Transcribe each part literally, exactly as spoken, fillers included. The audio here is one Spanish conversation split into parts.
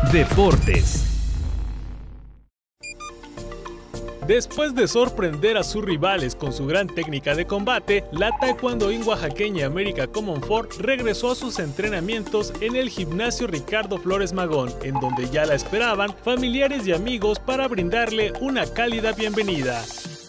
Deportes. Después de sorprender a sus rivales con su gran técnica de combate, la taekwondoín oaxaqueña América Comonfort regresó a sus entrenamientos en el gimnasio Ricardo Flores Magón, en donde ya la esperaban familiares y amigos para brindarle una cálida bienvenida.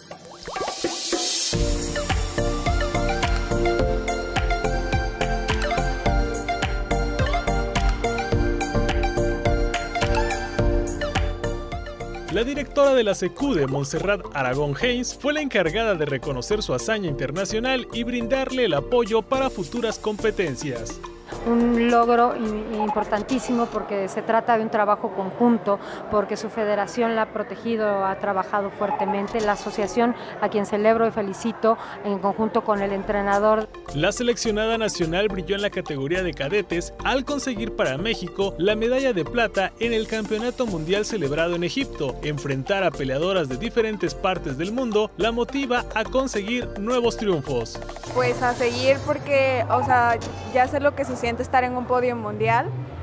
La directora de la SECUDE, Montserrat Aragón Haynes, fue la encargada de reconocer su hazaña internacional y brindarle el apoyo para futuras competencias. Un logro importantísimo porque se trata de un trabajo conjunto, porque su federación la ha protegido, ha trabajado fuertemente, la asociación a quien celebro y felicito en conjunto con el entrenador. La seleccionada nacional brilló en la categoría de cadetes al conseguir para México la medalla de plata en el Campeonato Mundial celebrado en Egipto. Enfrentar a peleadoras de diferentes partes del mundo la motiva a conseguir nuevos triunfos. Pues a seguir porque, o sea, ya sé lo que se siente estar en un podio mundial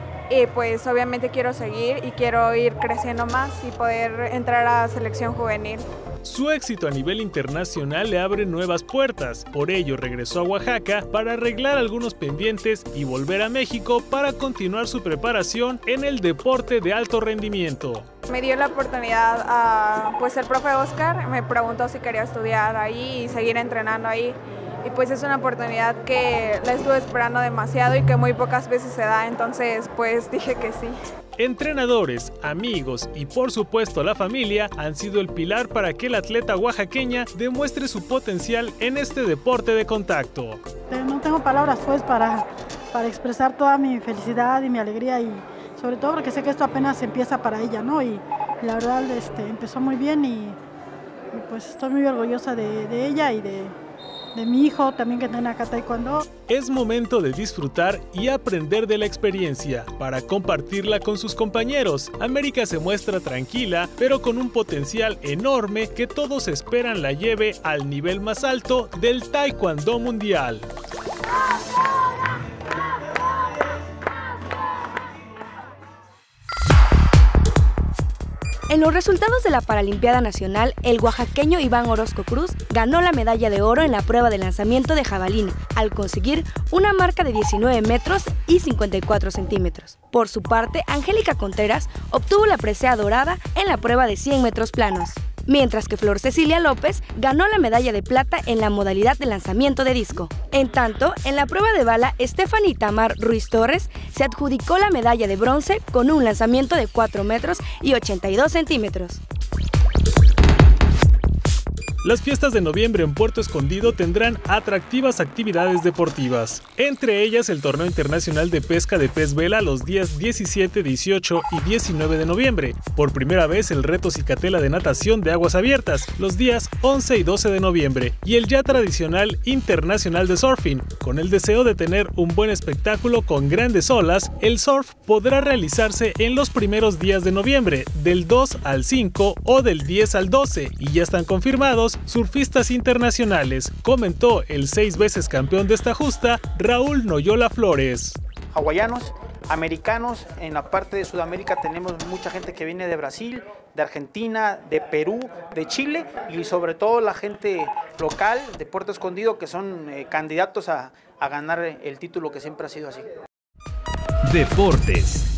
y pues obviamente quiero seguir y quiero ir creciendo más y poder entrar a selección juvenil. Su éxito a nivel internacional le abre nuevas puertas, por ello regresó a Oaxaca para arreglar algunos pendientes y volver a México para continuar su preparación en el deporte de alto rendimiento. Me dio la oportunidad a, pues el profe Oscar me preguntó si quería estudiar ahí y seguir entrenando ahí. Y pues es una oportunidad que la estuve esperando demasiado y que muy pocas veces se da, entonces pues dije que sí. Entrenadores, amigos y por supuesto la familia han sido el pilar para que la atleta oaxaqueña demuestre su potencial en este deporte de contacto. No tengo palabras pues para, para expresar toda mi felicidad y mi alegría y sobre todo porque sé que esto apenas empieza para ella, ¿no? Y, y la verdad este, empezó muy bien y, y pues estoy muy orgullosa de, de ella y de... de mi hijo también que tiene acá taekwondo. Es momento de disfrutar y aprender de la experiencia para compartirla con sus compañeros. América se muestra tranquila, pero con un potencial enorme que todos esperan la lleve al nivel más alto del taekwondo mundial. En los resultados de la Paralimpiada Nacional, el oaxaqueño Iván Orozco Cruz ganó la medalla de oro en la prueba de lanzamiento de jabalina, al conseguir una marca de diecinueve metros y cincuenta y cuatro centímetros. Por su parte, Angélica Contreras obtuvo la presea dorada en la prueba de cien metros planos, mientras que Flor Cecilia López ganó la medalla de plata en la modalidad de lanzamiento de disco. En tanto, en la prueba de bala, Stephanie Tamar Ruiz Torres se adjudicó la medalla de bronce con un lanzamiento de cuatro metros y ochenta y dos centímetros. Las fiestas de noviembre en Puerto Escondido tendrán atractivas actividades deportivas, entre ellas el Torneo Internacional de Pesca de Pez Vela los días diecisiete, dieciocho y diecinueve de noviembre. Por primera vez el reto Cicatela de natación de aguas abiertas los días once y doce de noviembre y el ya tradicional Internacional de Surfing. Con el deseo de tener un buen espectáculo con grandes olas, el surf podrá realizarse en los primeros días de noviembre, del dos al cinco o del diez al doce, y ya están confirmados surfistas internacionales, comentó el seis veces campeón de esta justa, Raúl Noyola Flores. Hawaianos, americanos, en la parte de Sudamérica tenemos mucha gente que viene de Brasil, de Argentina, de Perú, de Chile y sobre todo la gente local de Puerto Escondido que son eh, candidatos a, a ganar el título que siempre ha sido así. Deportes.